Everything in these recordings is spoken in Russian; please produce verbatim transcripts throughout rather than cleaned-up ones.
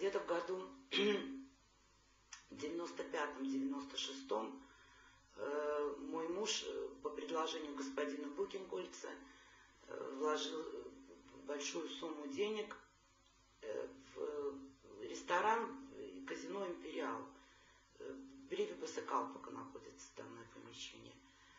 где-то в году девяносто пятом — девяносто шестом э, мой муж по предложению господина Букингольца э, вложил большую сумму денег э, в ресторан казино «Империал». В Бриве Басыкалпака находится данное помещение.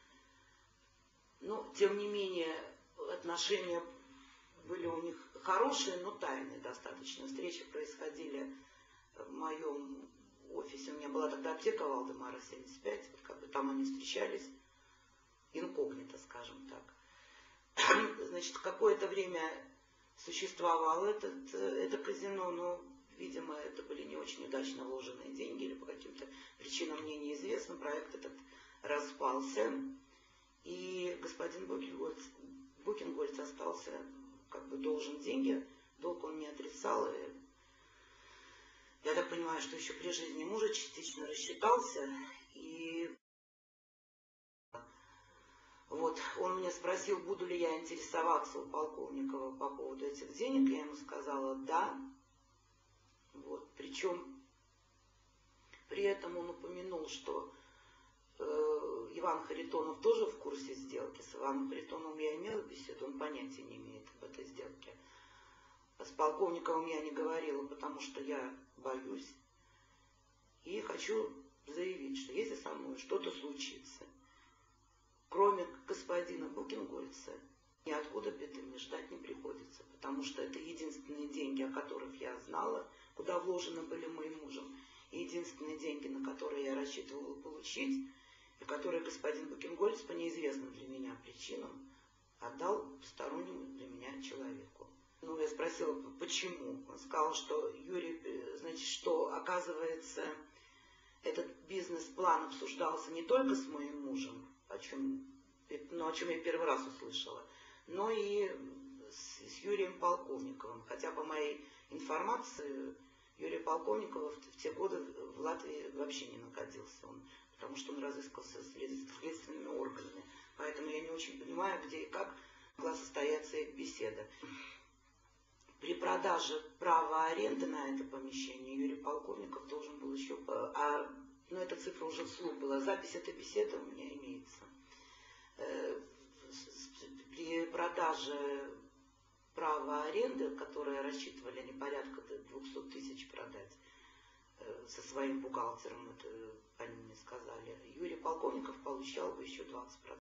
Но, тем не менее, отношения были у них хорошие, но тайные достаточно. Встречи происходили в моем офисе. У меня была тогда аптека Валдемара семьдесят пять. Вот как бы там они встречались инкогнито, скажем так. Значит, какое-то время существовало этот, это казино, но, видимо, это были не очень удачно вложенные деньги, или по каким-то причинам мне неизвестно. Проект этот распался, и господин Букингольц, Букингольц остался как бы должен деньги, долг он не отрицал. И я так понимаю, что еще при жизни мужа частично рассчитался. И вот он меня спросил, буду ли я интересоваться у Полковникова по поводу этих денег. Я ему сказала да. Вот. Причем при этом он упомянул, что э, Иван Харитонов тоже в курсе сделки. С Иваном Харитоновым я имела беседу, он понятия не имеет об этой сделке. С Полковниковым я не говорила, потому что я боюсь. И хочу заявить, что если со мной что-то случится, кроме господина Букингольца, ниоткуда беды мне ждать не приходится, потому что это единственные деньги, о которых я знала, куда вложены были моим мужем, и единственные деньги, на которые я рассчитывала получить, и которые господин Букингольц по неизвестным для меня причинам отдал стороннему для меня человеку. Ну, я спросила, почему. Он сказал, что Юрий, значит, что, оказывается, этот бизнес-план обсуждался не только с моим мужем, о чем, ну, о чем я первый раз услышала, но и с, с Юрием Полковниковым. Хотя, по моей информации, Юрий Полковников в те годы в Латвии вообще не находился, он, потому что он разыскался следственными органами. Поэтому я не очень понимаю, где и как могла состояться их беседа. При продаже права аренды на это помещение Юрий Полковников должен был еще... А, ну, эта цифра уже вслух была. Запись этой беседы у меня имеется. При продаже права аренды, которое рассчитывали они порядка двухсот тысяч продать со своим бухгалтером, это они мне сказали, Юрий Полковников получал бы еще двадцать процентов.